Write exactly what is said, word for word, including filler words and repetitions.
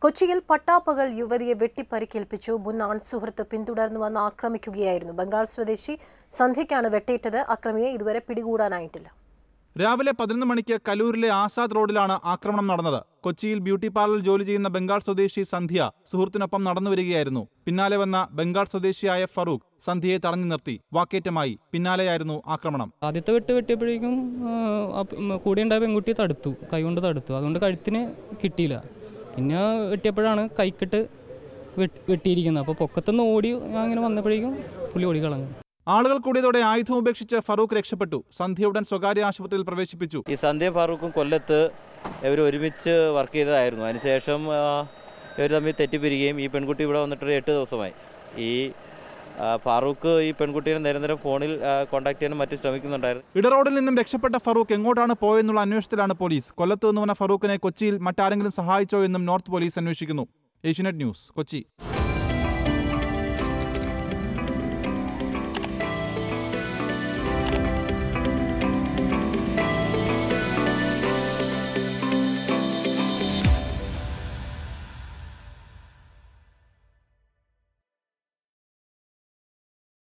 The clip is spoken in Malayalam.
കൊച്ചിയിൽ പട്ടാപ്പകൽ യുവതിയെ വെട്ടിപ്പരിക്കേൽപ്പിച്ചു. മുൻ ആൺസുഹൃത്ത് പിന്തുടർന്നു വന്ന് ആക്രമിക്കുകയായിരുന്നു. ബംഗാൾ സ്വദേശി സന്ധ്യയ്ക്കാണ് വെട്ടേറ്റത്. അക്രമിയെ ഇതുവരെ പിടികൂടാനായിട്ടില്ല. രാവിലെ പതിനൊന്ന് മണിക്ക് കലൂരിലെ ആസാദ് റോഡിലാണ് ആക്രമണം നടന്നത്. കൊച്ചിയിൽ ബ്യൂട്ടി പാർലറിൽ ജോലി ചെയ്യുന്ന ബംഗാൾ സ്വദേശി സന്ധ്യ സുഹൃത്തിനൊപ്പം നടന്നുവരികയായിരുന്നു. പിന്നാലെ വന്ന ബംഗാൾ സ്വദേശിയായ ഫറൂഖ് സന്ധ്യയെ തടഞ്ഞു നിർത്തി. വാക്കേറ്റമായി. പിന്നാലെയായിരുന്നു ആക്രമണം. ആദ്യത്തെ വെട്ട് വെട്ടിയപ്പോഴേക്കും കൂടെ ഉണ്ടായ പെൺകുട്ടി തടുത്തു, കൈകൊണ്ട് തടുത്തു. അതുകൊണ്ട് കഴുത്തിന് കിട്ടിയില്ല. പിന്നെ വെട്ടിയപ്പോഴാണ് കൈക്കിട്ട് വെട്ടിയിരിക്കുന്നത്. അപ്പോൾ പൊക്കത്തുനിന്ന് ഓടി അങ്ങനെ വന്നപ്പോഴേക്കും പുള്ളി ഓടി കളഞ്ഞു. ആളുകൾ കൂടിയതോടെ ആയുധം ഉപേക്ഷിച്ച് ഫറൂഖ് രക്ഷപ്പെട്ടു. സന്ധ്യയുടൻ സ്വകാര്യ ആശുപത്രിയിൽ പ്രവേശിപ്പിച്ചു. ഈ സന്ധ്യ ഫറൂഖും കൊല്ലത്ത് ഇവർ ഒരുമിച്ച് വർക്ക് ചെയ്തതായിരുന്നു. അതിനുശേഷം ഇവർ തമ്മിൽ തെറ്റിപ്പിരിക്കുകയും ഈ പെൺകുട്ടി ഇവിടെ വന്നിട്ടൊരു എട്ട് ദിവസമായി. ഈ ഫറൂഖ് ഈ പെൺകുട്ടിയെ നിരന്തരം ഫോണിൽ കോൺടാക്ട് ചെയ്യാനും മറ്റും ശ്രമിക്കുന്നുണ്ടായിരുന്നു. ഇടറോഡിൽ നിന്നും രക്ഷപ്പെട്ട ഫറൂഖ് എങ്ങോട്ടാണ് പോയെന്നുള്ള അന്വേഷണത്തിലാണ് പോലീസ്. കൊല്ലത്ത് നിന്ന് വന്ന ഫറൂഖിനെ കൊച്ചിയിൽ മറ്റാരെങ്കിലും സഹായിച്ചോ എന്നും നോർത്ത് പോലീസ് അന്വേഷിക്കുന്നു. ഏഷ്യനെറ്റ് ന്യൂസ്, കൊച്ചി.